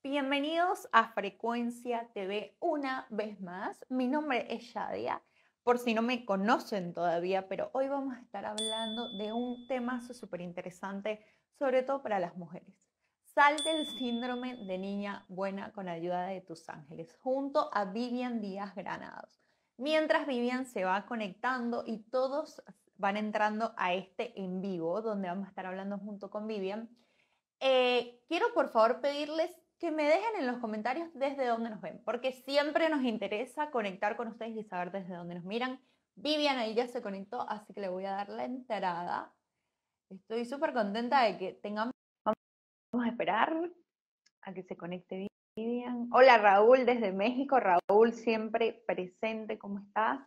Bienvenidos a Frecuencia TV una vez más. Mi nombre es Shadia, por si no me conocen todavía, pero hoy vamos a estar hablando de un tema súper interesante, sobre todo para las mujeres. Sal del síndrome de niña buena con ayuda de tus ángeles, junto a Vivian Díaz Granados. Mientras Vivian se va conectando y todos van entrando a este en vivo, donde vamos a estar hablando junto con Vivian, quiero por favor pedirles que me dejen en los comentarios desde dónde nos ven, porque siempre nos interesa conectar con ustedes y saber desde dónde nos miran. Vivian ahí ya se conectó, así que le voy a dar la entrada. Estoy súper contenta de que tengamos. Vamos a esperar a que se conecte Vivian. Hola Raúl desde México. Raúl siempre presente. ¿Cómo estás?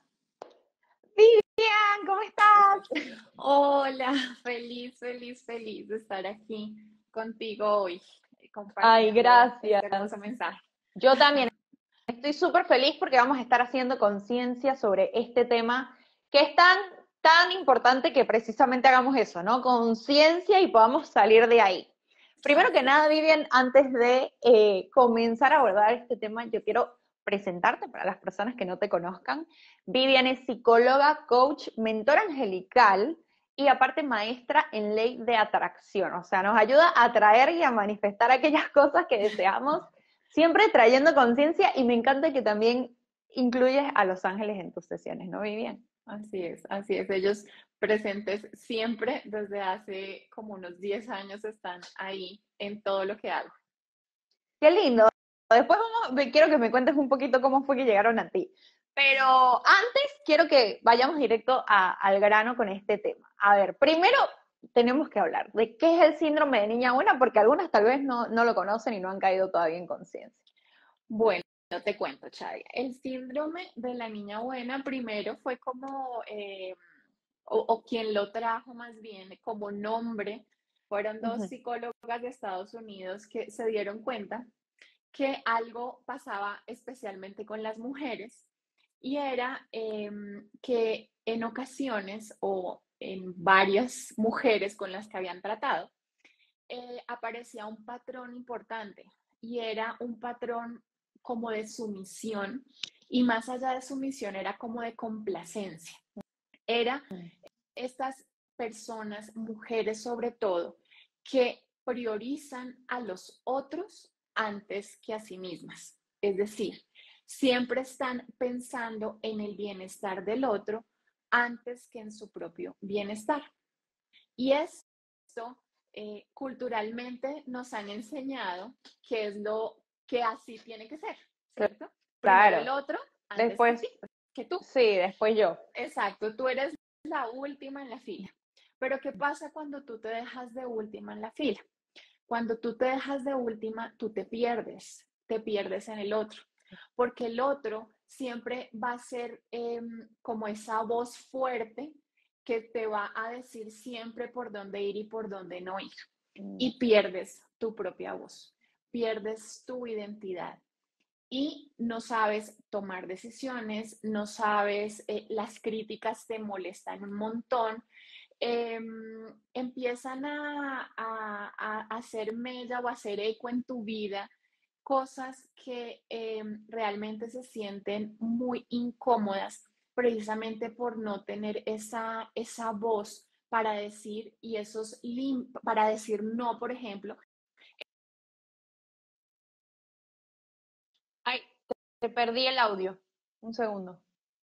Vivian, ¿cómo estás? Hola, feliz de estar aquí contigo hoy, Ay, compartiendo gracias. este hermoso mensaje. Yo también estoy súper feliz porque vamos a estar haciendo conciencia sobre este tema que es tan importante que precisamente hagamos eso, ¿no? Conciencia y podamos salir de ahí. Primero que Así es. nada, Vivian, antes de comenzar a abordar este tema, yo quiero presentarte para las personas que no te conozcan. Vivian es psicóloga, coach, mentora angelical y aparte maestra en ley de atracción. O sea, nos ayuda a atraer y a manifestar aquellas cosas que deseamos, siempre trayendo conciencia, y me encanta que también incluyes a los ángeles en tus sesiones, ¿no, Vivian? Así es. Ellos presentes siempre, desde hace como unos 10 años están ahí en todo lo que hago. Qué lindo. Después quiero que me cuentes un poquito cómo fue que llegaron a ti. Pero antes quiero que vayamos directo al grano con este tema. A ver, primero tenemos que hablar de qué es el síndrome de niña buena, porque algunas tal vez no lo conocen y no han caído todavía en conciencia. Bueno, te cuento, Chadia. El síndrome de la niña buena primero fue como, o quien lo trajo más bien como nombre, fueron dos Ujú. psicólogas de Estados Unidos que se dieron cuenta que algo pasaba especialmente con las mujeres y era que en ocasiones o en varias mujeres con las que habían tratado, aparecía un patrón importante y era un patrón como de sumisión y más allá de sumisión era como de complacencia. Era estas personas, mujeres sobre todo, que priorizan a los otros antes que a sí mismas. Es decir, siempre están pensando en el bienestar del otro antes que en su propio bienestar. Y esto culturalmente nos han enseñado que es lo que así tiene que ser, ¿cierto? Primero el Claro. otro antes que Después, ti, que tú. sí, después yo. Exacto, tú eres la última en la fila. Pero ¿qué pasa cuando tú te dejas de última en la fila? Cuando tú te dejas de última, tú te pierdes en el otro, porque el otro siempre va a ser como esa voz fuerte que te va a decir siempre por dónde ir y por dónde no ir. Y pierdes tu propia voz, pierdes tu identidad y no sabes tomar decisiones, no sabes, las críticas te molestan un montón, empiezan a hacer mella o a hacer eco en tu vida cosas que realmente se sienten muy incómodas precisamente por no tener esa voz para decir y para decir no, por ejemplo. Ay, te perdí el audio. Un segundo.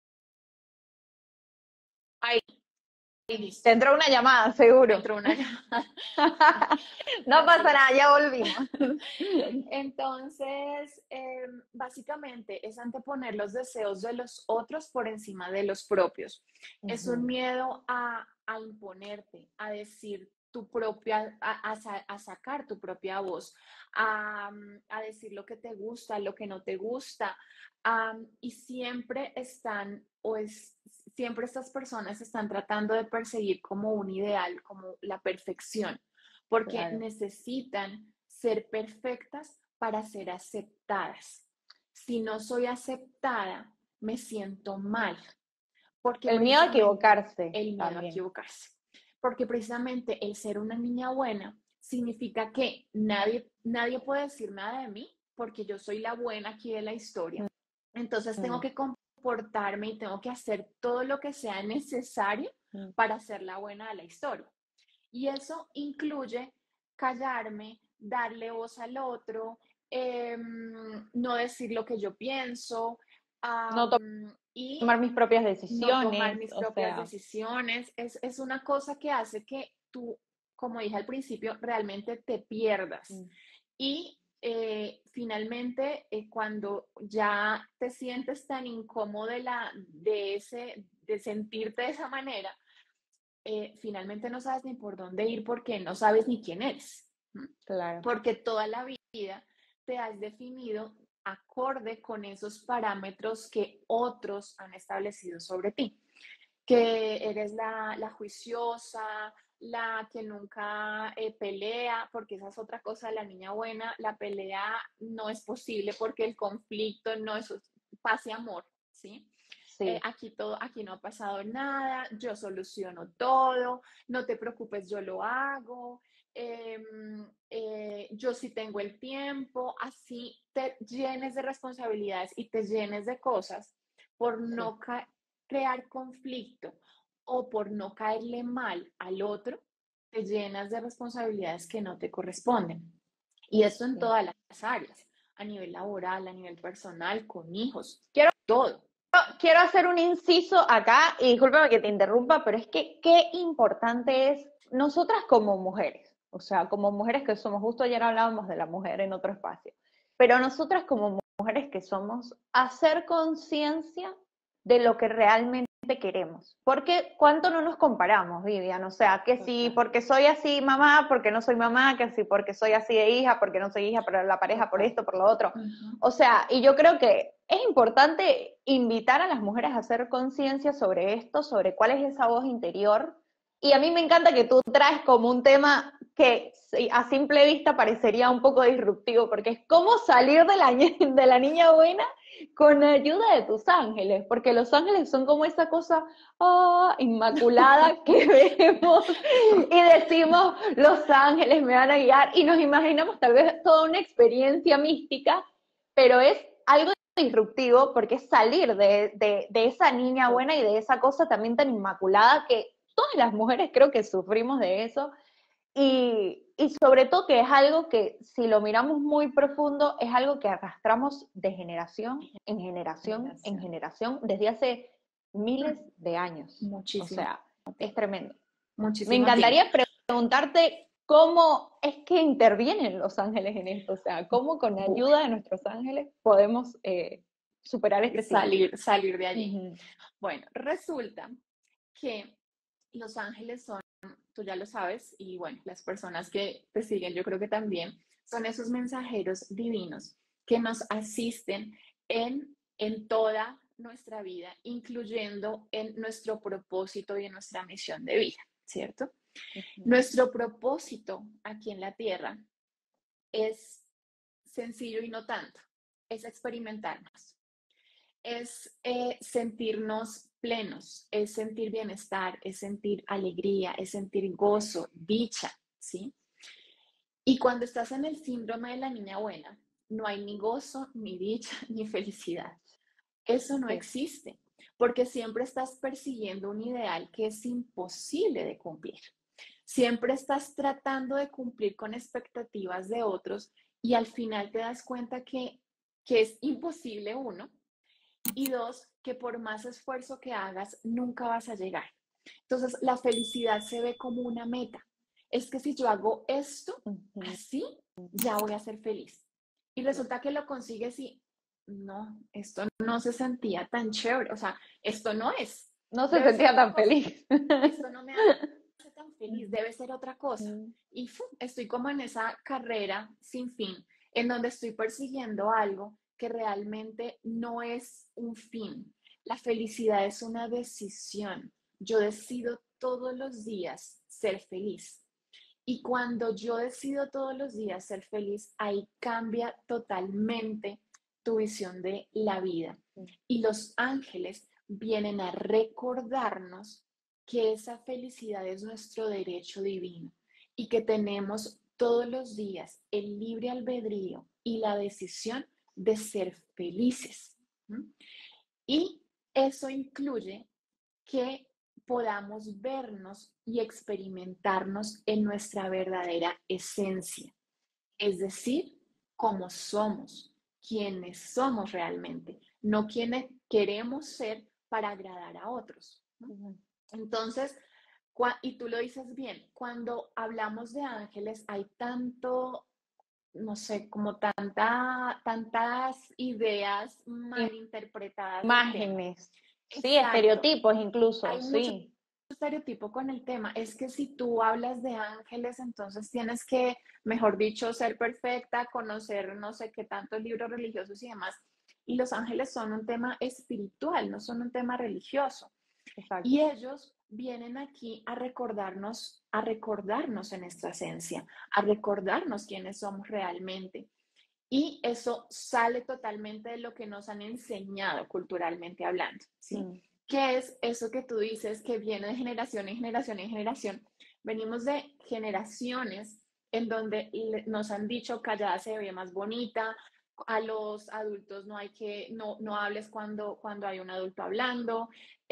Ay, Y te listo, entró una llamada, me seguro. entró una llamada. No Así pasa nada, es. ya volvimos. Entonces, básicamente es anteponer los deseos de los otros por encima de los propios. Es un Ujú. miedo a imponerte, a decir tu propia, a sacar tu propia voz, a decir lo que te gusta, lo que no te gusta. Y siempre están, siempre estas personas están tratando de perseguir como un ideal, como la perfección, porque Claro. necesitan ser perfectas para ser aceptadas. Si no soy aceptada, me siento mal, porque El miedo a precisamente equivocarse el miedo a también. equivocarse, porque precisamente el ser una niña buena significa que nadie puede decir nada de mí porque yo soy la buena aquí de la historia, entonces tengo que comportarme y tengo que hacer todo lo que sea necesario para ser la buena de la historia. Y eso incluye callarme, darle voz al otro, no decir lo que yo pienso, No y tomar mis propias no tomar decisiones, mis o propias sea, decisiones. Es una cosa que hace que tú, como dije al principio, realmente te pierdas. Y finalmente, cuando ya te sientes tan incómodo de sentirte de esa manera, finalmente no sabes ni por dónde ir porque no sabes ni quién eres. claro. Porque toda la vida te has definido acorde con esos parámetros que otros han establecido sobre ti. Que eres la juiciosa, la que nunca pelea, porque esa es otra cosa de la niña buena, la pelea no es posible porque el conflicto no es paz y amor, ¿sí? Sí. Aquí no ha pasado nada, yo soluciono todo, no te preocupes, yo lo hago, yo sí tengo el tiempo, así te llenes de responsabilidades y te llenes de cosas por no crear conflicto o por no caerle mal al otro, te llenas de responsabilidades que no te corresponden. Y eso en todas las áreas, a nivel laboral, a nivel personal, con hijos, todo. Quiero hacer un inciso acá, y discúlpame que te interrumpa, pero es que qué importante es nosotras como mujeres, o sea, como mujeres que somos, justo ayer hablábamos de la mujer en otro espacio, pero nosotras como mujeres que somos, hacer conciencia de lo que realmente queremos. Porque cuánto no nos comparamos, Vivian, o sea, que si porque soy así mamá, porque no soy mamá, que si porque soy así de hija, porque no soy hija, pero la pareja por esto, por lo otro. O sea, y yo creo que es importante invitar a las mujeres a hacer conciencia sobre esto, sobre cuál es esa voz interior. Y a mí me encanta que tú traes como un tema que a simple vista parecería un poco disruptivo, porque es cómo salir de la niña buena con ayuda de tus ángeles, porque los ángeles son como esa cosa inmaculada que vemos y decimos, los ángeles me van a guiar, y nos imaginamos tal vez toda una experiencia mística, pero es algo disruptivo porque es salir de esa niña buena y de esa cosa también tan inmaculada que todas las mujeres creo que sufrimos de eso. Y sobre todo que es algo que, si lo miramos muy profundo, es algo que arrastramos de generación en generación en generación desde hace miles de años. Muchísimo. O sea, es tremendo. Me Muchísimo encantaría tiempo. preguntarte cómo es que intervienen los ángeles en esto, o sea, cómo con ayuda de nuestros ángeles podemos superar este ciclo. Salir de allí. Bueno, resulta que los ángeles son, tú ya lo sabes, y bueno, las personas que te siguen yo creo que también, son esos mensajeros divinos que nos asisten en toda nuestra vida, incluyendo en nuestro propósito y en nuestra misión de vida, ¿cierto? Nuestro propósito aquí en la Tierra es sencillo y no tanto, es experimentarnos, es sentirnos plenos, es sentir bienestar, es sentir alegría, es sentir gozo, dicha, ¿sí? Y cuando estás en el síndrome de la niña buena, no hay ni gozo, ni dicha, ni felicidad. Eso no existe, porque siempre estás persiguiendo un ideal que es imposible de cumplir. Siempre estás tratando de cumplir con expectativas de otros y al final te das cuenta que es imposible, uno, y dos, que por más esfuerzo que hagas, nunca vas a llegar. Entonces, la felicidad se ve como una meta. Es que si yo hago esto, así, ya voy a ser feliz. Y resulta que lo consigues y no, esto no se sentía tan chévere. O sea, esto no es. No se sentía tan feliz. Esto no me hace tan feliz, debe ser otra cosa. Y estoy como en esa carrera sin fin, en donde estoy persiguiendo algo que realmente no es un fin. La felicidad es una decisión. Yo decido todos los días ser feliz. Y cuando yo decido todos los días ser feliz, ahí cambia totalmente tu visión de la vida. Y los ángeles vienen a recordarnos que esa felicidad es nuestro derecho divino y que tenemos todos los días el libre albedrío y la decisión de ser felices. Y eso incluye que podamos vernos y experimentarnos en nuestra verdadera esencia, es decir, cómo somos, quiénes somos realmente, no quienes queremos ser para agradar a otros. Entonces, y tú lo dices bien, cuando hablamos de ángeles hay tanto, no sé, como tantas ideas mal interpretadas del tema. Imágenes, sí, Exacto. estereotipos incluso, Hay mucho sí. estereotipo con el tema. Es que si tú hablas de ángeles, entonces tienes que, mejor dicho, ser perfecta, conocer no sé qué tantos libros religiosos y demás. Y los ángeles son un tema espiritual, no son un tema religioso. Exacto. Y ellos vienen aquí a recordarnos en nuestra esencia, a recordarnos quiénes somos realmente. Y eso sale totalmente de lo que nos han enseñado culturalmente hablando, ¿sí? ¿Qué es eso que tú dices que viene de generación en generación en generación? Venimos de generaciones en donde nos han dicho callada se ve más bonita, a los adultos no hables cuando hay un adulto hablando,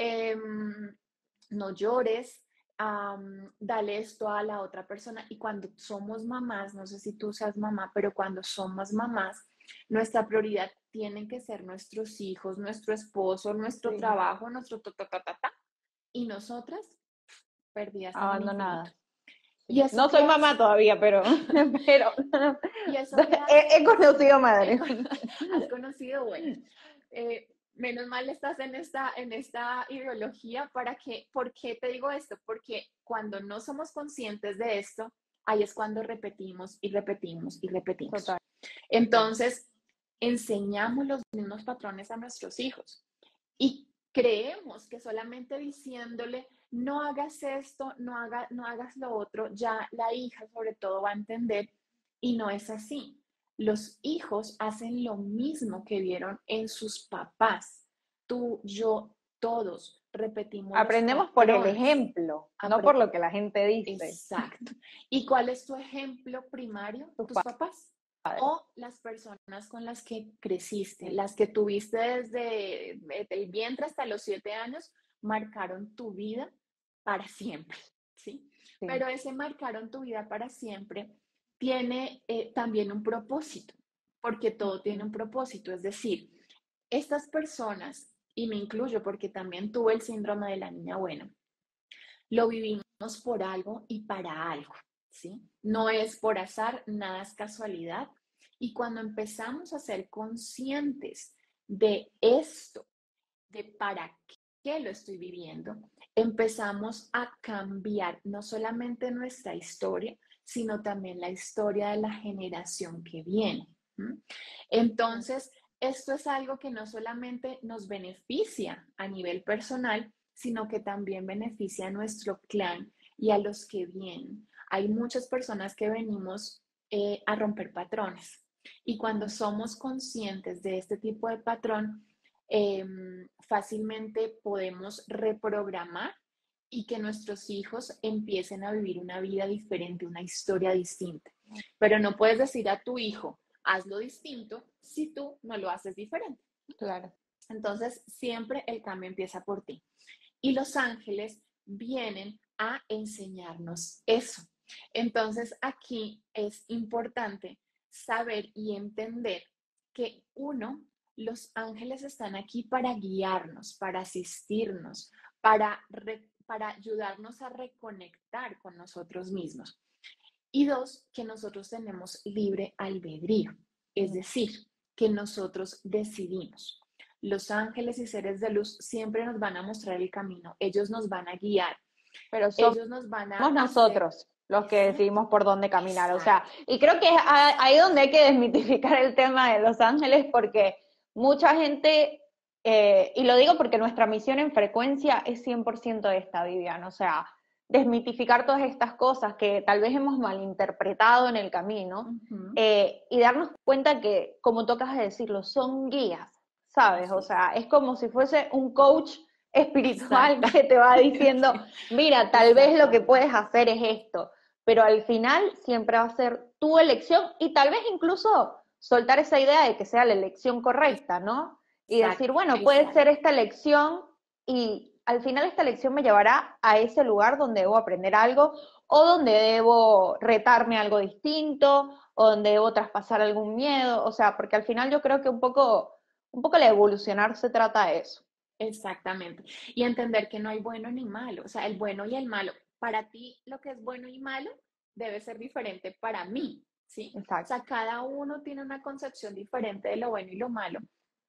no llores, dale esto a la otra persona. Y cuando somos mamás, no sé si tú seas mamá, pero cuando somos mamás, nuestra prioridad tienen que ser nuestros hijos, nuestro esposo, nuestro trabajo, nuestro ta. Y nosotras, perdidas en el infinito. Abandonadas. ¿Y eso No qué soy hace? mamá todavía, pero ¿Y eso qué hace? he conocido madres. Has conocido, bueno. Menos mal estás en esta ideología ¿por qué te digo esto? Porque cuando no somos conscientes de esto, ahí es cuando repetimos y repetimos y repetimos. Total. Entonces, enseñamos los mismos patrones a nuestros hijos y creemos que solamente diciéndole no hagas esto, no hagas lo otro, ya la hija sobre todo va a entender y no es así. Los hijos hacen lo mismo que vieron en sus papás. Tú, yo, todos repetimos Aprendemos los por el patrones. ejemplo, no por lo que la gente dice. Exacto. ¿Y cuál es tu ejemplo primario? Tus papás. O las personas con las que creciste, las que tuviste desde el vientre hasta los 7 años, marcaron tu vida para siempre, ¿sí? Pero ese marcaron tu vida para siempre tiene también un propósito, porque todo tiene un propósito, es decir, estas personas, y me incluyo porque también tuve el síndrome de la niña buena, lo vivimos por algo y para algo, ¿sí? No es por azar, nada es casualidad. Y cuando empezamos a ser conscientes de esto, de para qué lo estoy viviendo, empezamos a cambiar no solamente nuestra historia, sino también la historia de la generación que viene. Entonces, esto es algo que no solamente nos beneficia a nivel personal, sino que también beneficia a nuestro clan y a los que vienen. Hay muchas personas que venimos a romper patrones y cuando somos conscientes de este tipo de patrón, fácilmente podemos reprogramar y que nuestros hijos empiecen a vivir una vida diferente, una historia distinta. Pero no puedes decir a tu hijo, hazlo distinto si tú no lo haces diferente. Claro. Entonces, siempre el cambio empieza por ti. Y los ángeles vienen a enseñarnos eso. Entonces, aquí es importante saber y entender que los ángeles están aquí para guiarnos, para asistirnos, para ayudarnos a reconectar con nosotros mismos. Y dos, que nosotros tenemos libre albedrío, es decir, que nosotros decidimos. Los ángeles y seres de luz siempre nos van a mostrar el camino, ellos nos van a guiar, pero ellos nos van a nosotros hacer... los que decidimos por dónde caminar. Exacto. O sea, y creo que es ahí donde hay que desmitificar el tema de los ángeles, porque mucha gente, y lo digo porque nuestra misión en frecuencia es 100% esta, Vivian, o sea, desmitificar todas estas cosas que tal vez hemos malinterpretado en el camino, y darnos cuenta que, como tú acabas de decirlo, son guías, ¿sabes? O sea, es como si fuese un coach espiritual que te va diciendo, mira, tal vez lo que puedes hacer es esto, pero al final siempre va a ser tu elección y tal vez incluso soltar esa idea de que sea la elección correcta, ¿no? Y decir, Exacto, bueno, puede ser exacto. esta elección y al final esta elección me llevará a ese lugar donde debo aprender algo o donde debo retarme algo distinto o donde debo traspasar algún miedo, o sea, porque al final yo creo que un poco la evolucionar se trata de eso. Exactamente. Y entender que no hay bueno ni malo, o sea, el bueno y el malo. Para ti, lo que es bueno y malo debe ser diferente para mí, ¿sí? O Exacto. sea, cada uno tiene una concepción diferente de lo bueno y lo malo.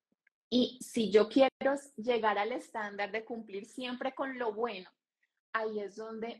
Y si yo quiero llegar al estándar de cumplir siempre con lo bueno, ahí es donde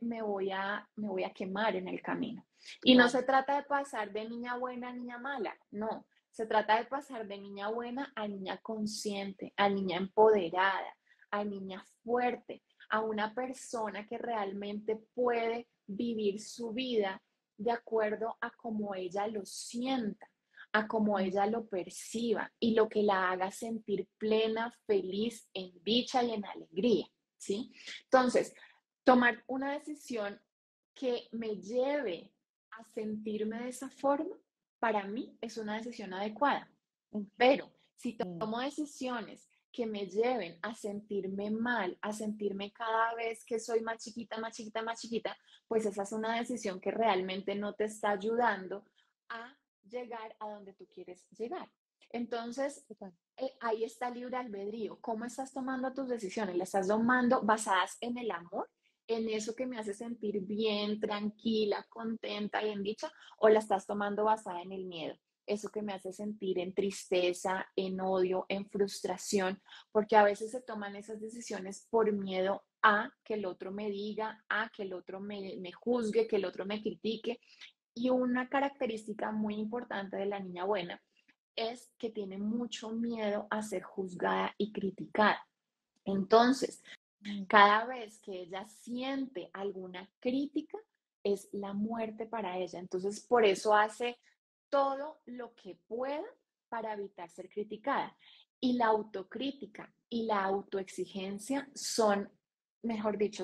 me voy a quemar en el camino. Y no Claro. se trata de pasar de niña buena a niña mala, no. Se trata de pasar de niña buena a niña consciente, a niña empoderada, a niña fuerte, a una persona que realmente puede vivir su vida de acuerdo a cómo ella lo sienta, a cómo ella lo perciba y lo que la haga sentir plena, feliz, en dicha y en alegría, ¿sí? Entonces, tomar una decisión que me lleve a sentirme de esa forma, para mí es una decisión adecuada. Pero si Ujú. tomo decisiones que me lleven a sentirme mal, a sentirme cada vez que soy más chiquita, más chiquita, más chiquita, pues esa es una decisión que realmente no te está ayudando a llegar a donde tú quieres llegar. Entonces, ahí está el libre albedrío. ¿Cómo estás tomando tus decisiones? ¿Las estás tomando basadas en el amor? ¿En eso que me hace sentir bien, tranquila, contenta y en dicha? ¿O la estás tomando basada en el miedo? Eso que me hace sentir en tristeza, en odio, en frustración, porque a veces se toman esas decisiones por miedo a que el otro me diga, a que el otro me juzgue, que el otro me critique. Y una característica muy importante de la niña buena es que tiene mucho miedo a ser juzgada y criticada. Entonces, cada vez que ella siente alguna crítica, es la muerte para ella. Entonces, por eso hace todo lo que pueda para evitar ser criticada. Y la autocrítica y la autoexigencia son, mejor dicho,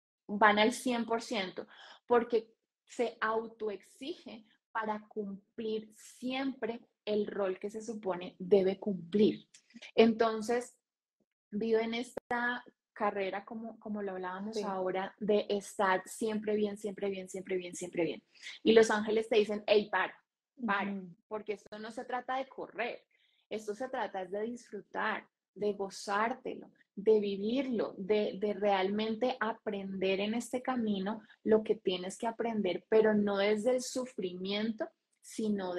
van al 100% porque se autoexige para cumplir siempre el rol que se supone debe cumplir. Entonces, vivo en esta carrera, como lo hablábamos Sí. ahora, de estar siempre bien, siempre bien, siempre bien, siempre bien. Y los ángeles te dicen, hey, para, Ujú. porque esto no se trata de correr, esto se trata de disfrutar, de gozártelo, de vivirlo, de realmente aprender en este camino lo que tienes que aprender, pero no desde el sufrimiento, sino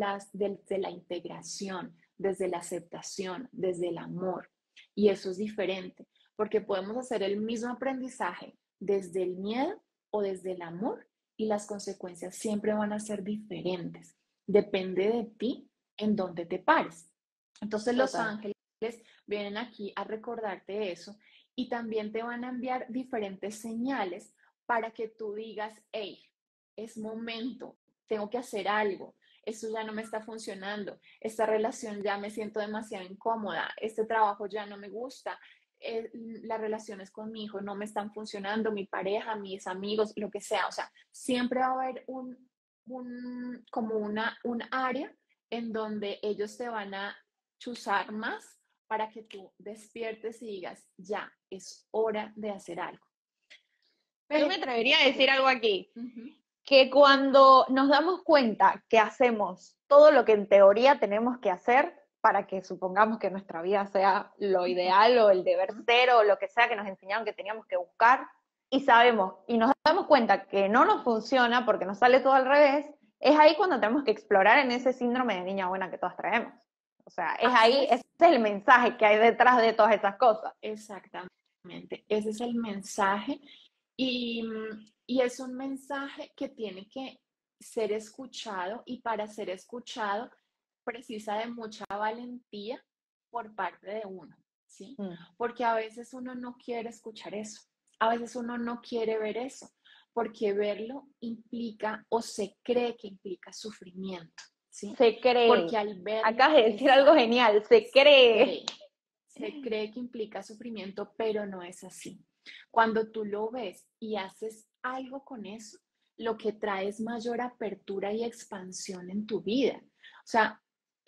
desde la integración, desde la aceptación, desde el amor. Y eso es diferente, porque podemos hacer el mismo aprendizaje desde el miedo o desde el amor y las consecuencias siempre van a ser diferentes. Depende de ti en dónde te pares. Entonces los Total. ángeles vienen aquí a recordarte eso y también te van a enviar diferentes señales para que tú digas, hey, es momento, tengo que hacer algo, esto ya no me está funcionando, esta relación ya me siento demasiado incómoda, este trabajo ya no me gusta, las relaciones con mi hijo no me están funcionando, mi pareja, mis amigos, lo que sea. O sea, siempre va a haber como un área en donde ellos te van a chuzar más para que tú despiertes y digas, ya, es hora de hacer algo. Yo me Pero, atrevería a decir algo aquí, uh -huh, que cuando nos damos cuenta que hacemos todo lo que en teoría tenemos que hacer para que supongamos que nuestra vida sea lo ideal o el deber ser o lo que sea que nos enseñaron que teníamos que buscar y sabemos y nos damos cuenta que no nos funciona porque nos sale todo al revés, es ahí cuando tenemos que explorar en ese síndrome de niña buena que todas traemos. O sea, es así ahí, ese es. es el mensaje que hay detrás de todas esas cosas. Exactamente, ese es el mensaje y, y es un mensaje que tiene que ser escuchado y para ser escuchado precisa de mucha valentía por parte de uno, ¿sí? Mm. Porque a veces uno no quiere escuchar eso, a veces uno no quiere ver eso, porque verlo implica o se cree que implica sufrimiento, ¿sí? Se cree. Porque al verlo, Acabas de decir algo exacto, genial, se se cree. cree. Se cree que implica sufrimiento, pero no es así. Cuando tú lo ves y haces algo con eso, lo que trae es mayor apertura y expansión en tu vida. O sea,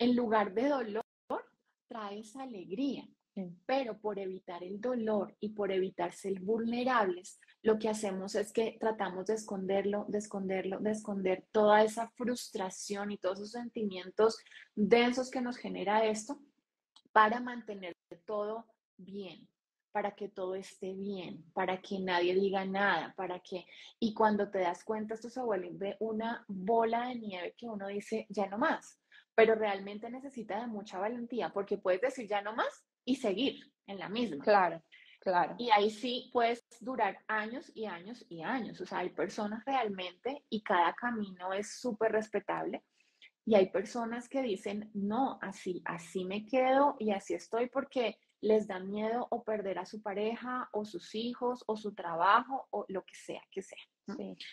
en lugar de dolor, traes alegría. Sí. Pero por evitar el dolor y por evitar ser vulnerables, lo que hacemos es que tratamos de esconderlo, de esconderlo, de esconder toda esa frustración y todos esos sentimientos densos que nos genera esto para mantener todo bien, para que todo esté bien, para que nadie diga nada, para que... Y cuando te das cuenta, esto se vuelve una bola de nieve que uno dice, ya no más, pero realmente necesita de mucha valentía, porque puedes decir ya no más y seguir en la misma. Claro, claro. Y ahí sí puedes durar años y años y años. O sea, hay personas realmente y cada camino es súper respetable. Y hay personas que dicen, no, así me quedo y así estoy porque les da miedo o perder a su pareja o sus hijos o su trabajo o lo que sea que sea. ¿No? Sí.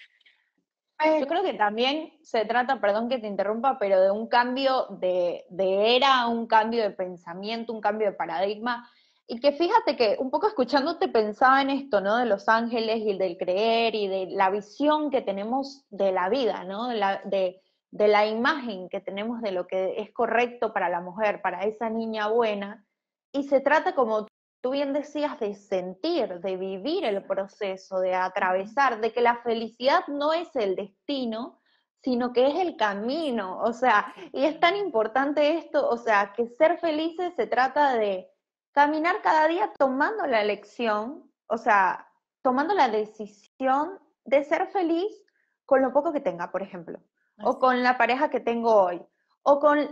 Yo Pero, creo que también se trata, perdón que te interrumpa, pero de un cambio de era, un cambio de pensamiento, un cambio de paradigma. Y que fíjate que un poco escuchándote pensaba en esto, ¿no? De los ángeles y del creer y de la visión que tenemos de la vida, ¿no? De la imagen que tenemos de lo que es correcto para la mujer, para esa niña buena. Y se trata, como tú bien decías, de sentir, de vivir el proceso, de atravesar, de que la felicidad no es el destino, sino que es el camino. O sea, y es tan importante esto, o sea, que ser felices se trata de caminar cada día tomando la elección, o sea, tomando la decisión de ser feliz con lo poco que tenga, por ejemplo, o así con la pareja que tengo hoy, o con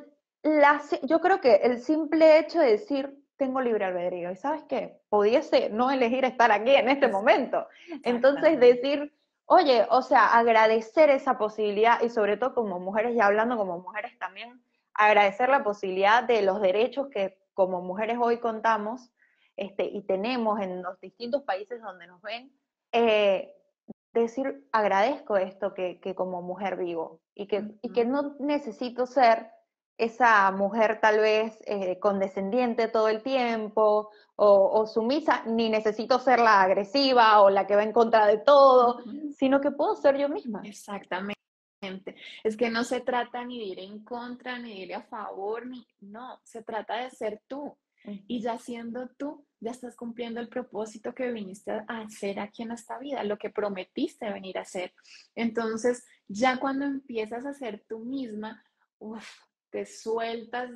yo creo que el simple hecho de decir tengo libre albedrío, y sabes qué, pudiese no elegir estar aquí en este es, momento. Entonces exactamente. decir, oye, o sea, agradecer esa posibilidad y sobre todo como mujeres, y hablando como mujeres también, agradecer la posibilidad de los derechos que como mujeres hoy contamos y tenemos en los distintos países donde nos ven, eh, decir agradezco esto que como mujer vivo y que Ujú. no necesito ser esa mujer tal vez condescendiente todo el tiempo o sumisa, ni necesito ser la agresiva o la que va en contra de todo, Ujú. sino que puedo ser yo misma. Exactamente. Es que no se trata ni de ir en contra, ni de ir a favor, ni no, se trata de ser tú. Uh Y -huh. ya siendo tú, ya estás cumpliendo el propósito que viniste a hacer aquí en esta vida, lo que prometiste venir a hacer. Entonces, ya cuando empiezas a ser tú misma, uf, te sueltas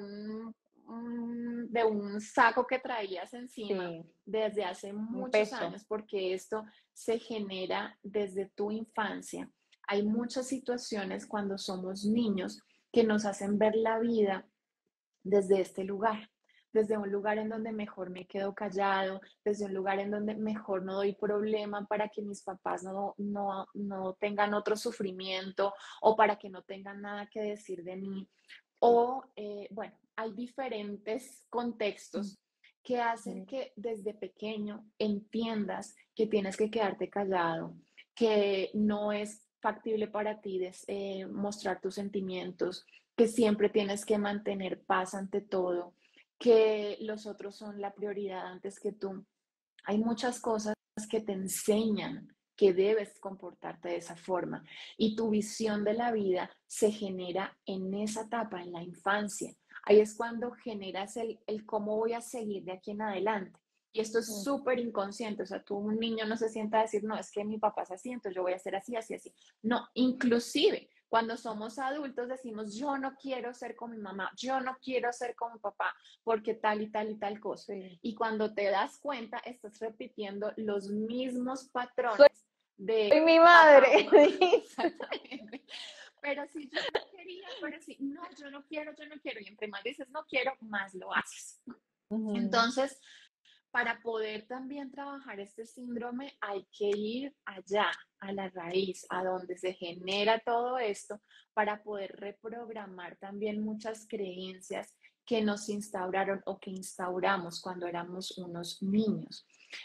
de un saco que traías encima Sí, desde hace un muchos peso. años, porque esto se genera desde tu infancia. Hay muchas situaciones cuando somos niños que nos hacen ver la vida desde este lugar, desde un lugar en donde mejor me quedo callado, desde un lugar en donde mejor no doy problema para que mis papás no tengan otro sufrimiento o para que no tengan nada que decir de mí. O, bueno, hay diferentes Uh contextos que hacen -huh. que desde pequeño entiendas que tienes que quedarte callado, que no es factible para ti mostrar tus sentimientos, que siempre tienes que mantener paz ante todo, que los otros son la prioridad antes que tú. Hay muchas cosas que te enseñan que debes comportarte de esa forma y tu visión de la vida se genera en esa etapa, en la infancia. Ahí es cuando generas el cómo voy a seguir de aquí en adelante. Y esto es Uh súper inconsciente, o sea, tú un niño no se sienta a decir, no, es que mi papá es así, entonces yo voy a ser así, así, así. No, inclusive cuando somos adultos decimos, yo no quiero ser como mi mamá, yo no quiero ser como mi papá, porque tal y tal y tal cosa. sí. Y cuando te das cuenta, estás repitiendo los mismos Soy patrones de mi papá o madre. mamá. Exactamente. Pero si yo no quería, pero si no, yo no quiero, yo no quiero. Y entre más dices no quiero, más lo haces. Uh -huh. Entonces, para poder también trabajar este síndrome, hay que ir allá, a la raíz, a donde se genera todo esto, para poder reprogramar también muchas creencias que nos instauraron o que instauramos cuando éramos unos niños.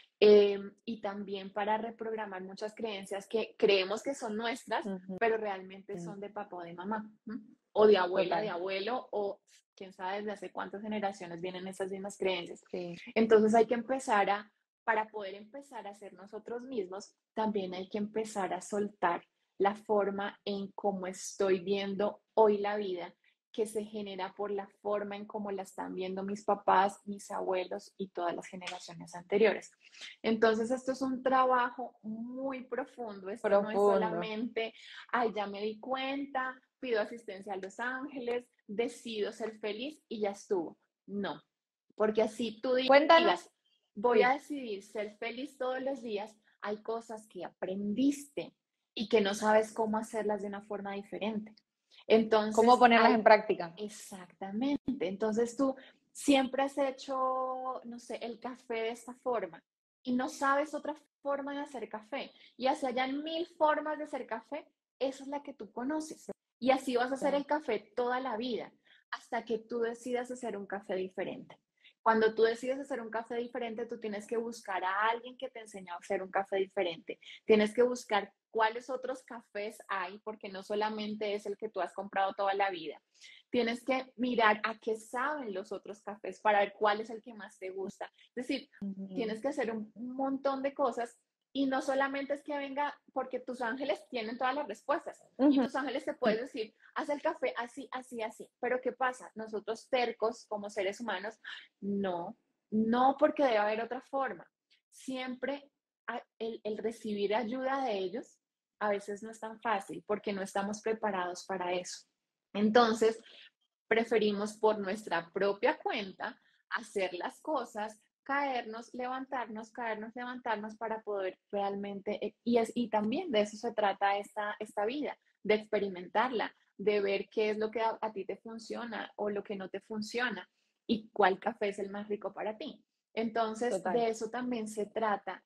Y también para reprogramar muchas creencias que creemos que son nuestras, Uh pero realmente -huh. son de papá o de mamá, ¿no? O de abuela, de Total, abuelo, o quién sabe desde hace cuántas generaciones vienen esas mismas creencias. sí. Entonces hay que empezar para poder empezar a ser nosotros mismos, también hay que empezar a soltar la forma en cómo estoy viendo hoy la vida que se genera por la forma en cómo la están viendo mis papás, mis abuelos y todas las generaciones anteriores. Entonces, esto es un trabajo muy profundo. Esto no es Profundo. solamente, ay, ya me di cuenta, pido asistencia a los ángeles, decido ser feliz y ya estuvo. No, porque así tú Cuéntanos. digas, voy a Sí. decidir ser feliz todos los días, hay cosas que aprendiste y que no sabes cómo hacerlas de una forma diferente. ¿Cómo Entonces, ponerlas hay en práctica? exactamente. Entonces tú siempre has hecho, no sé, el café de esta forma y no sabes otra forma de hacer café. Y así hayan 1000 formas de hacer café, esa es la que tú conoces. Y así vas a hacer Claro. el café toda la vida, hasta que tú decidas hacer un café diferente. Cuando tú decides hacer un café diferente, tú tienes que buscar a alguien que te enseñe a hacer un café diferente. Tienes que buscar cuáles otros cafés hay, porque no solamente es el que tú has comprado toda la vida. Tienes que mirar a qué saben los otros cafés para ver cuál es el que más te gusta. Es decir, Ujú. tienes que hacer un montón de cosas y no solamente es que venga, porque tus ángeles tienen todas las respuestas y Ujú. tus ángeles te pueden decir, haz el café así, así, así. Pero ¿qué pasa? Nosotros tercos como seres humanos, no, no porque debe haber otra forma. Siempre el recibir ayuda de ellos a veces no es tan fácil porque no estamos preparados para eso. Entonces, preferimos por nuestra propia cuenta hacer las cosas, caernos, levantarnos para poder realmente, y también de eso se trata esta vida, de experimentarla, de ver qué es lo que a ti te funciona o lo que no te funciona y cuál café es el más rico para ti. Entonces, Total. de eso también se trata,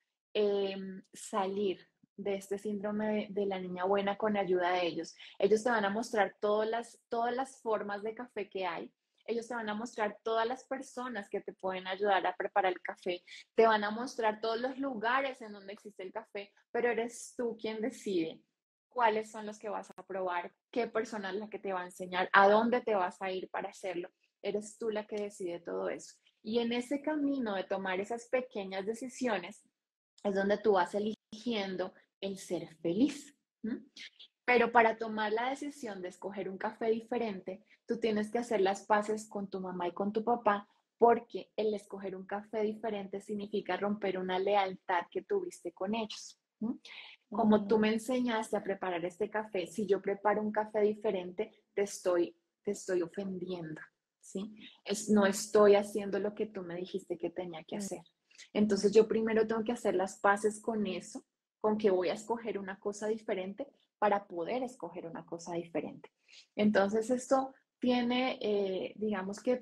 salir de este síndrome de la niña buena con ayuda de ellos. Ellos te van a mostrar todas las formas de café que hay. Ellos te van a mostrar todas las personas que te pueden ayudar a preparar el café. Te van a mostrar todos los lugares en donde existe el café, pero eres tú quien decide cuáles son los que vas a probar, qué persona es la que te va a enseñar, a dónde te vas a ir para hacerlo. Eres tú la que decide todo eso. Y en ese camino de tomar esas pequeñas decisiones es donde tú vas eligiendo el ser feliz. ¿Mm? Pero para tomar la decisión de escoger un café diferente, tú tienes que hacer las paces con tu mamá y con tu papá, porque el escoger un café diferente significa romper una lealtad que tuviste con ellos. Como tú me Ujú. enseñaste a preparar este café, si yo preparo un café diferente, te estoy ofendiendo, ¿sí? No estoy haciendo lo que tú me dijiste que tenía que hacer. Entonces yo primero tengo que hacer las paces con eso, con que voy a escoger una cosa diferente para poder escoger una cosa diferente. Entonces esto tiene, digamos que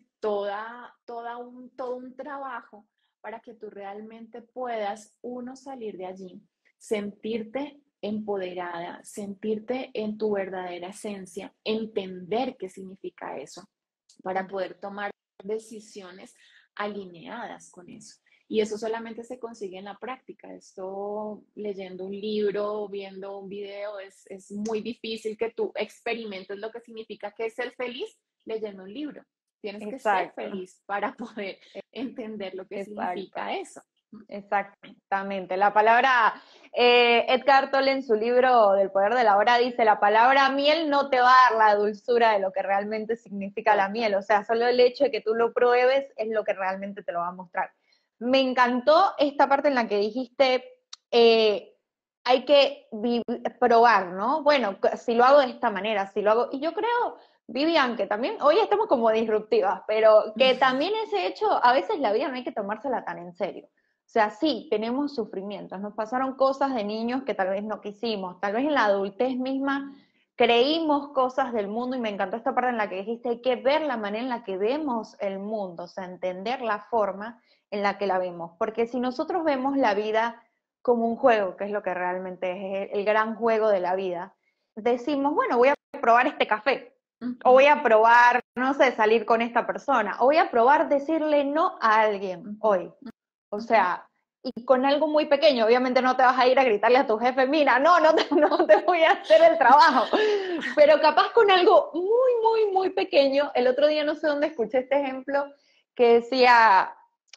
todo un trabajo para que tú realmente puedas, uno, salir de allí, sentirte empoderada, sentirte en tu verdadera esencia, entender qué significa eso, para poder tomar decisiones alineadas con eso. Y eso solamente se consigue en la práctica. Esto leyendo un libro, viendo un video, es muy difícil que tú experimentes lo que significa que es ser feliz leyendo un libro. Tienes que ser Exacto, feliz para poder entender lo que exacto. significa eso. Exactamente. La palabra, Edgar Tolle en su libro Del poder de la hora dice, la palabra miel no te va a dar la dulzura de lo que realmente significa la Total. miel. O sea, solo el hecho de que tú lo pruebes es lo que realmente te lo va a mostrar. Me encantó esta parte en la que dijiste, eh, hay que probar, ¿no? Bueno, si lo hago de esta manera, si lo hago... Y yo creo, Vivian, que también, hoy estamos como disruptivas, pero que también ese hecho, a veces la vida no hay que tomársela tan en serio. O sea, sí, tenemos sufrimientos, nos pasaron cosas de niños que tal vez no quisimos, tal vez en la adultez misma creímos cosas del mundo y me encantó esta parte en la que dijiste, hay que ver la manera en la que vemos el mundo, o sea, entender la forma en la que la vemos, porque si nosotros vemos la vida como un juego, que es lo que realmente es el gran juego de la vida, decimos, bueno, voy a probar este café, o voy Ujú, a probar, no sé, salir con esta persona, o voy a probar decirle no a alguien ujú, hoy. O ujú. sea, y con algo muy pequeño, obviamente no te vas a ir a gritarle a tu jefe, mira, no te voy a hacer el trabajo, pero capaz con algo muy pequeño, el otro día no sé dónde escuché este ejemplo que decía,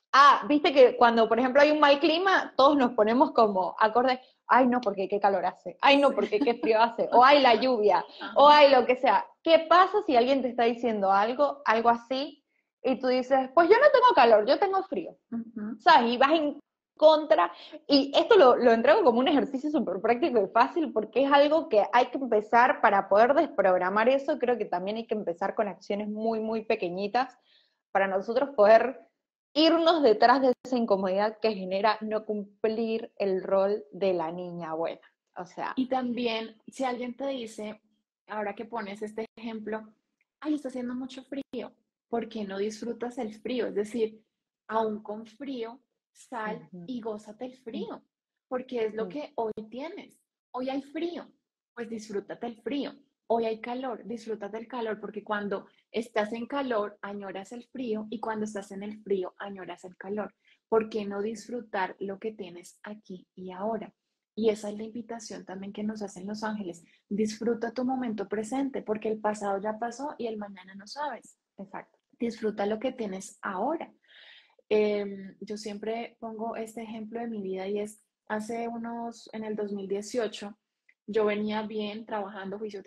Viste que cuando, por ejemplo, hay un mal clima, todos nos ponemos como acordes, ay no, porque qué calor hace, ay no, Sí. porque qué frío hace, o ay la lluvia, o Ajá. ay lo que sea. ¿Qué pasa si alguien te está diciendo algo así, y tú dices, pues yo no tengo calor, yo tengo frío? Ujú. ¿Sabes? Y vas en contra, y esto lo entrego como un ejercicio súper práctico y fácil, porque es algo que hay que empezar para poder desprogramar eso, creo que también hay que empezar con acciones muy, muy pequeñitas, para nosotros poder irnos detrás de esa incomodidad que genera no cumplir el rol de la niña buena. O sea, Y también, si alguien te dice, ahora que pones este ejemplo, ay, está haciendo mucho frío, ¿por qué no disfrutas el frío? Es decir, aún con frío, sal ujú, y gózate el frío, porque es lo sí, que hoy tienes. Hoy hay frío, pues disfrútate el frío. Hoy hay calor, disfrútate el calor, porque cuando estás en calor, añoras el frío, y cuando estás en el frío, añoras el calor. ¿Por qué no disfrutar lo que tienes aquí y ahora? Y esa es la invitación también que nos hacen los ángeles. Disfruta tu momento presente, porque el pasado ya pasó y el mañana no sabes. exacto. Disfruta lo que tienes ahora. Yo siempre pongo este ejemplo de mi vida, y es, en el 2018, yo venía bien trabajando, juicio,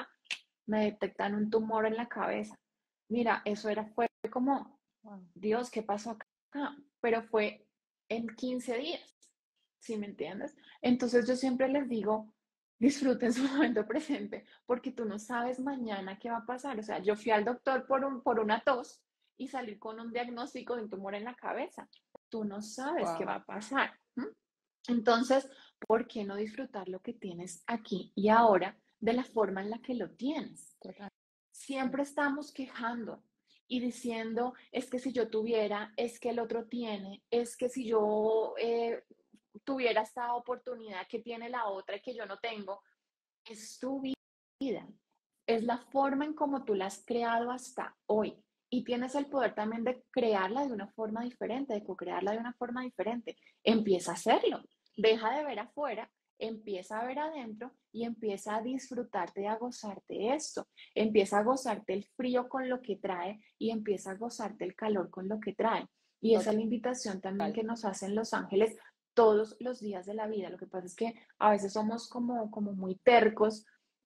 me detectan un tumor en la cabeza. Mira, fue como, Wow. Dios, ¿qué pasó acá? Pero fue en 15 días, ¿sí me entiendes? Entonces yo siempre les digo, disfruten su momento presente, porque tú no sabes mañana qué va a pasar. O sea, yo fui al doctor por una tos y salí con un diagnóstico de un tumor en la cabeza. Tú no sabes qué va Wow. a pasar. Entonces, ¿por qué no disfrutar lo que tienes aquí y ahora de la forma en la que lo tienes? Total. Siempre estamos quejando y diciendo, es que si yo tuviera, es que el otro tiene, es que si yo tuviera esta oportunidad que tiene la otra y que yo no tengo. Es tu vida, es la forma en cómo tú la has creado hasta hoy. Y tienes el poder también de crearla de una forma diferente, de co-crearla de una forma diferente. Empieza a hacerlo. Deja de ver afuera, empieza a ver adentro y empieza a disfrutarte, a gozarte esto. Empieza a gozarte el frío con lo que trae y empieza a gozarte el calor con lo que trae. Y esa es Total. la invitación también que nos hacen los ángeles todos los días de la vida. Lo que pasa es que a veces somos como muy tercos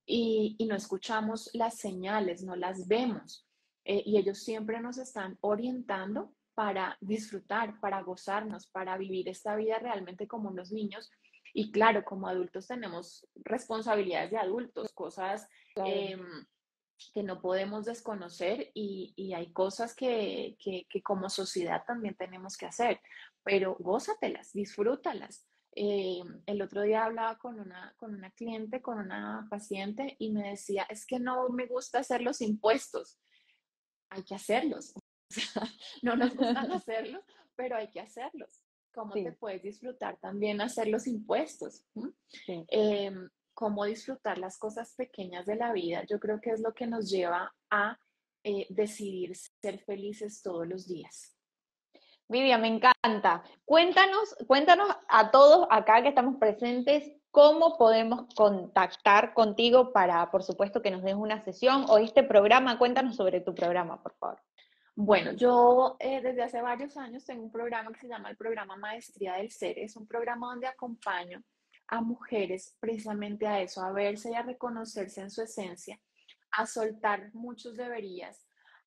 y no escuchamos las señales, no las vemos. Y ellos siempre nos están orientando para disfrutar, para gozarnos, para vivir esta vida realmente como unos niños. Y claro, como adultos tenemos responsabilidades de adultos, cosas Claro. eh, que no podemos desconocer, y hay cosas que como sociedad también tenemos que hacer, pero gózatelas, disfrútalas. El otro día hablaba con una cliente, con una paciente, y me decía, es que no me gusta hacer los impuestos. Hay que hacerlos. No nos gustan hacerlos, pero hay que hacerlos. ¿Cómo te Sí, puedes disfrutar también hacer los impuestos? sí. Eh, Cómo disfrutar las cosas pequeñas de la vida, yo creo que es lo que nos lleva a decidir ser felices todos los días. Vivian, me encanta. Cuéntanos a todos acá que estamos presentes cómo podemos contactar contigo para, por supuesto, que nos des una sesión o este programa. Cuéntanos sobre tu programa, por favor. Bueno, yo desde hace varios años tengo un programa que se llama el programa Maestría del Ser. Es un programa donde acompaño a mujeres precisamente a eso, a verse y a reconocerse en su esencia, a soltar muchos deberías,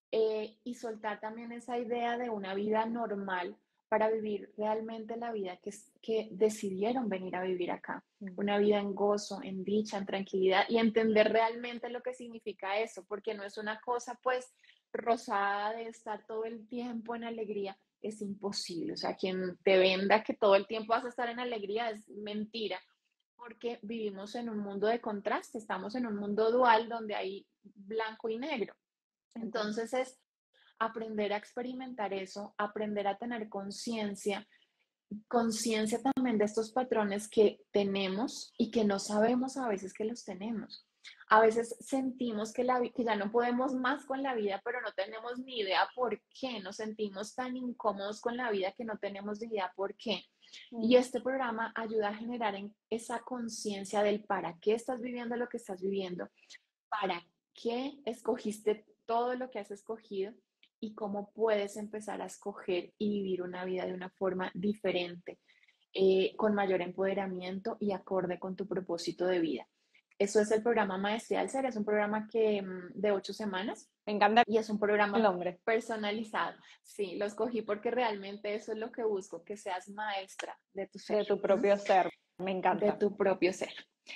y soltar también esa idea de una vida normal para vivir realmente la vida que decidieron venir a vivir acá. Mm. Una vida en gozo, en dicha, en tranquilidad, y entender realmente lo que significa eso, porque no es una cosa pues rosada de estar todo el tiempo en alegría. Es imposible. O sea, quien te venda que todo el tiempo vas a estar en alegría es mentira, porque vivimos en un mundo de contraste, estamos en un mundo dual donde hay blanco y negro. Okay. Entonces es aprender a experimentar eso, aprender a tener conciencia, conciencia también de estos patrones que tenemos y que no sabemos a veces que los tenemos. A veces sentimos que ya no podemos más con la vida, pero no tenemos ni idea por qué. Nos sentimos tan incómodos con la vida que no tenemos ni idea por qué. Y Mm. este programa ayuda a generar esa conciencia del para qué estás viviendo lo que estás viviendo, para qué escogiste todo lo que has escogido, y cómo puedes empezar a escoger y vivir una vida de una forma diferente, con mayor empoderamiento y acorde con tu propósito de vida. Eso es el programa Maestría del Ser, es un programa de 8 semanas. Me encanta Y es un el programa nombre. personalizado. Sí, lo escogí porque realmente eso es lo que busco, que seas maestra de tu ser, De tu propio ser. Me de encanta. tu propio ser.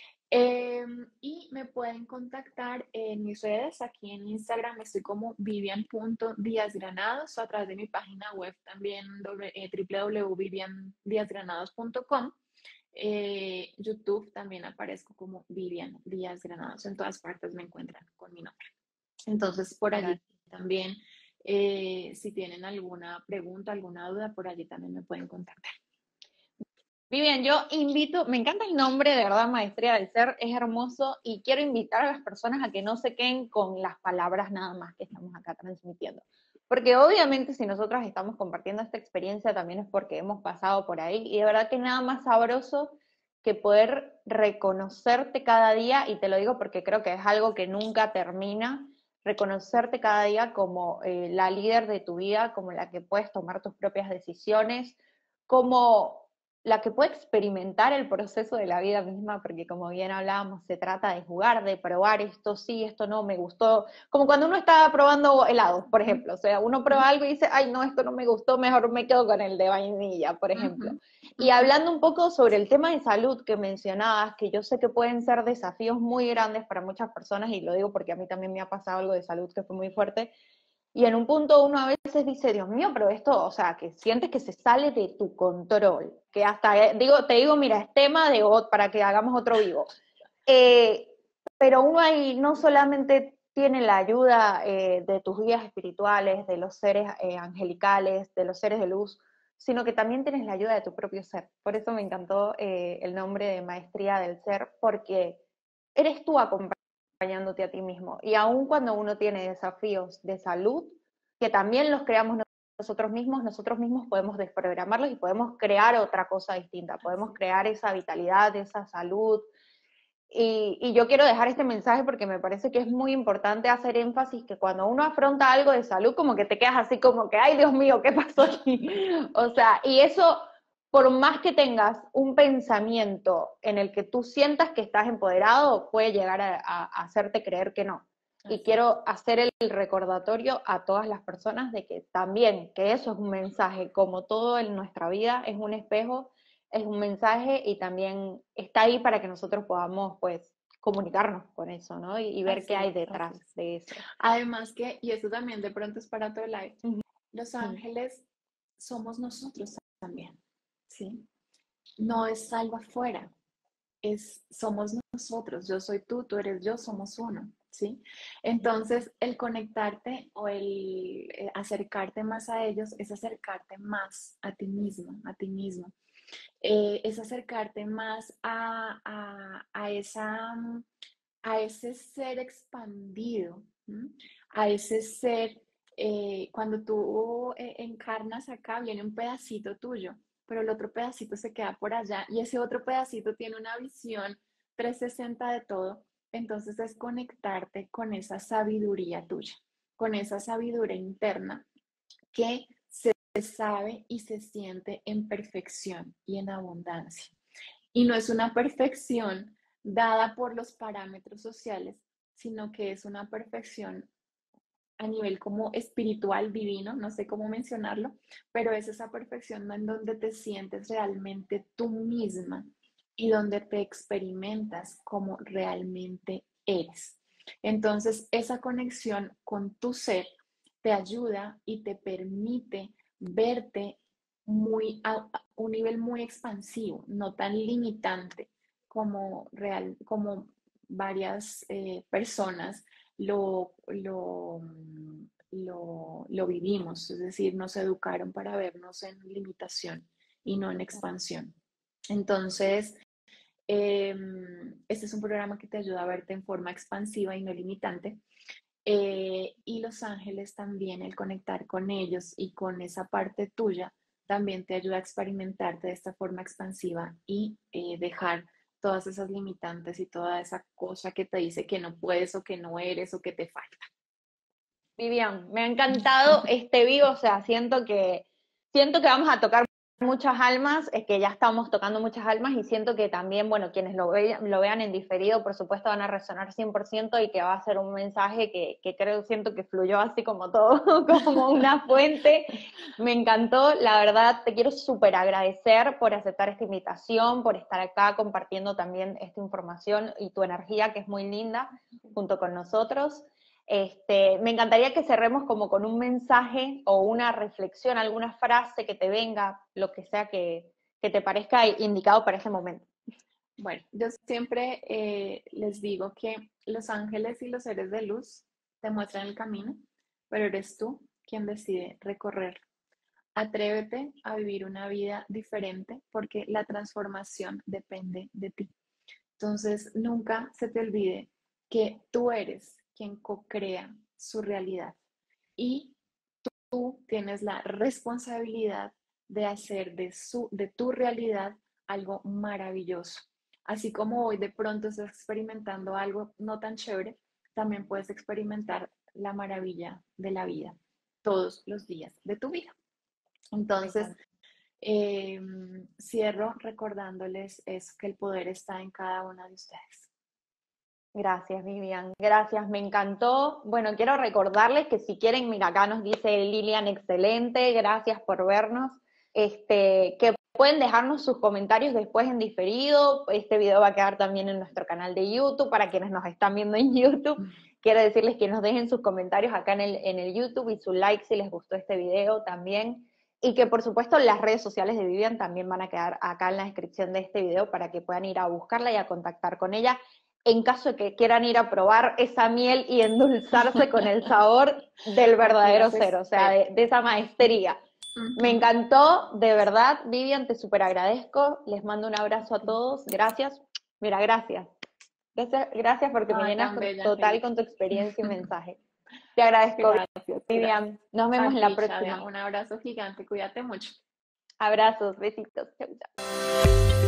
Y me pueden contactar en mis redes, aquí en Instagram estoy como vivian.diazgranados, o a través de mi página web también www.viviandiazgranados.com. YouTube también aparezco como Vivian Díaz Granados, en todas partes me encuentran con mi nombre. Entonces, por allí Gracias. también, si tienen alguna pregunta, alguna duda, por allí también me pueden contactar. Vivian, yo invito, me encanta el nombre, de verdad, Maestría del Ser, es hermoso y quiero invitar a las personas a que no se queden con las palabras nada más que estamos acá transmitiendo. Porque obviamente si nosotras estamos compartiendo esta experiencia también es porque hemos pasado por ahí y de verdad que nada más sabroso que poder reconocerte cada día, y te lo digo porque creo que es algo que nunca termina, reconocerte cada día como la líder de tu vida, como la que puedes tomar tus propias decisiones, como la que puede experimentar el proceso de la vida misma, porque como bien hablábamos, se trata de jugar, de probar esto sí, esto no, me gustó, como cuando uno está probando helados, por ejemplo, o sea, uno prueba algo y dice, ay, no, esto no me gustó, mejor me quedo con el de vainilla, por ejemplo. Y hablando un poco sobre el tema de salud que mencionabas, que yo sé que pueden ser desafíos muy grandes para muchas personas, y lo digo porque a mí también me ha pasado algo de salud que fue muy fuerte, y en un punto uno a veces dice, Dios mío, pero esto, o sea, que sientes que se sale de tu control, que hasta, te digo, mira, es tema de para que hagamos otro vivo. Eh, pero uno ahí no solamente tiene la ayuda de tus guías espirituales, de los seres angelicales, de los seres de luz, sino que también tienes la ayuda de tu propio ser. Por eso me encantó el nombre de Maestría del Ser, porque eres tú acompañándote a ti mismo. Y aun cuando uno tiene desafíos de salud, que también los creamos nosotros mismos podemos desprogramarlos y podemos crear otra cosa distinta, podemos crear esa vitalidad, esa salud. Y yo quiero dejar este mensaje porque me parece que es muy importante hacer énfasis que cuando uno afronta algo de salud, como que te quedas así como que, ay Dios mío, ¿qué pasó aquí? O sea, y eso, por más que tengas un pensamiento en el que tú sientas que estás empoderado, puede llegar a hacerte creer que no. Y quiero hacer el recordatorio a todas las personas de que también, que eso es un mensaje, como todo en nuestra vida, es un espejo, es un mensaje y también está ahí para que nosotros podamos, pues, comunicarnos con eso, ¿no? Y ver qué Así hay es, así detrás es. de eso. Además que, y esto también de pronto es para todo live, Uh los -huh. ángeles somos nosotros también, ¿sí? No es algo afuera, somos nosotros, yo soy tú eres yo, somos uno, ¿sí? Entonces, el conectarte o el acercarte más a ellos es acercarte más a ti mismo, a ti mismo. Es acercarte más a ese ser expandido, ¿m? A ese ser, cuando tú encarnas acá, viene un pedacito tuyo, pero el otro pedacito se queda por allá y ese otro pedacito tiene una visión 360 de todo. Entonces es conectarte con esa sabiduría tuya, con esa sabiduría interna que se sabe y se siente en perfección y en abundancia. Y no es una perfección dada por los parámetros sociales, sino que es una perfección a nivel como espiritual, divino, no sé cómo mencionarlo, pero es esa perfección en donde te sientes realmente tú misma y donde te experimentas como realmente eres. Entonces, esa conexión con tu ser te ayuda y te permite verte a un nivel muy expansivo, no tan limitante como varias personas lo vivimos, es decir, nos educaron para vernos en limitación y no en expansión. Entonces, este es un programa que te ayuda a verte en forma expansiva y no limitante. Y los ángeles también, el conectar con ellos y con esa parte tuya, también te ayuda a experimentarte de esta forma expansiva y dejar todas esas limitantes y toda esa cosa que te dice que no puedes o que no eres o que te falta. Vivian, me ha encantado este vivo, o sea, siento que vamos a tocar muchas almas, es que ya estamos tocando muchas almas y siento que también, bueno, quienes lo vean en diferido, por supuesto, van a resonar 100% y que va a ser un mensaje que creo, siento que fluyó así como todo, como una fuente. Me encantó, la verdad, te quiero súper agradecer por aceptar esta invitación, por estar acá compartiendo también esta información y tu energía, que es muy linda, junto con nosotros. Me encantaría que cerremos como con un mensaje o una reflexión, alguna frase que te venga, lo que sea que te parezca indicado para ese momento. Bueno, yo siempre les digo que los ángeles y los seres de luz te muestran el camino, pero eres tú quien decide recorrer. Atrévete a vivir una vida diferente porque la transformación depende de ti. Entonces, nunca se te olvide que tú eres quien co-crea su realidad y tú tienes la responsabilidad de hacer de tu realidad algo maravilloso. Así como hoy de pronto estás experimentando algo no tan chévere, también puedes experimentar la maravilla de la vida todos los días de tu vida. Entonces, eh, cierro recordándoles es que el poder está en cada una de ustedes. Gracias, Vivian. Gracias, me encantó. Bueno, quiero recordarles que si quieren, mira, acá nos dice Lilian, excelente, gracias por vernos. Que pueden dejarnos sus comentarios después en diferido. Este video va a quedar también en nuestro canal de YouTube para quienes nos están viendo en YouTube. Quiero decirles que nos dejen sus comentarios acá en el YouTube y su like si les gustó este video también. Y que por supuesto las redes sociales de Vivian también van a quedar acá en la descripción de este video para que puedan ir a buscarla y a contactar con ella en caso de que quieran ir a probar esa miel y endulzarse con el sabor del verdadero cero, o sea, de esa maestría. Me encantó, de verdad, Vivian, te súper agradezco, les mando un abrazo a todos, gracias, mira, gracias. Gracias porque me llenas total con tu experiencia y mensaje. Te agradezco, Gracias, Vivian. gracias. Nos vemos A en la ti, Shadia, próxima. un abrazo gigante, cuídate mucho. Abrazos, besitos. Chau, chau.